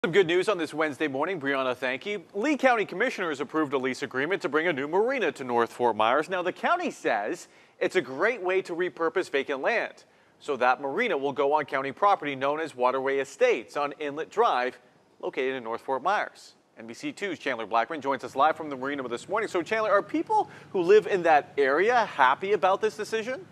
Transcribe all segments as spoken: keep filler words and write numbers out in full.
Some good news on this Wednesday morning. Brianna, thank you. Lee County Commissioners approved a lease agreement to bring a new marina to North Fort Myers. Now, the county says it's a great way to repurpose vacant land. So that marina will go on county property known as Waterway Estates on Inlet Drive, located in North Fort Myers. N B C two's Chandler Blackman joins us live from the marina this morning. So, Chandler, are people who live in that area happy about this decision?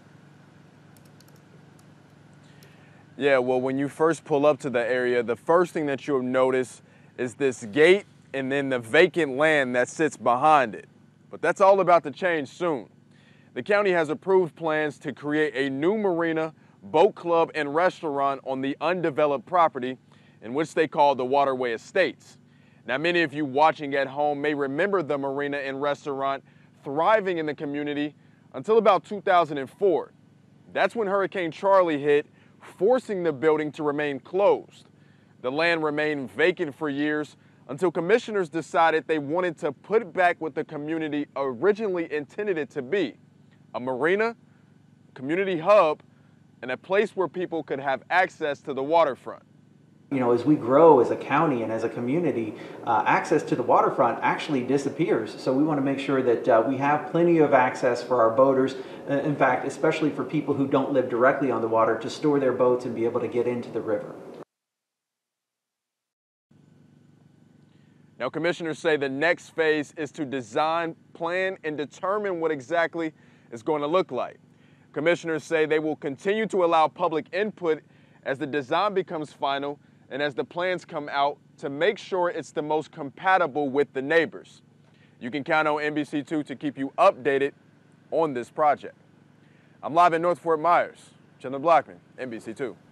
Yeah, well, when you first pull up to the area, the first thing that you'll notice is this gate and then the vacant land that sits behind it. But that's all about to change soon. The county has approved plans to create a new marina, boat club, and restaurant on the undeveloped property, in which they call the Waterway Estates. Now, many of you watching at home may remember the marina and restaurant thriving in the community until about two thousand four. That's when Hurricane Charlie hit, forcing the building to remain closed. The land remained vacant for years until commissioners decided they wanted to put it back what the community originally intended it to be: a marina, community hub, and a place where people could have access to the waterfront. You know, as we grow as a county and as a community, uh, access to the waterfront actually disappears. So we want to make sure that uh, we have plenty of access for our boaters. Uh, in fact, especially for people who don't live directly on the water, to store their boats and be able to get into the river. Now, commissioners say the next phase is to design, plan, and determine what exactly it's going to look like. Commissioners say they will continue to allow public input as the design becomes final and as the plans come out to make sure it's the most compatible with the neighbors. You can count on N B C two to keep you updated on this project. I'm live in North Fort Myers. Chandler Blackman, N B C two.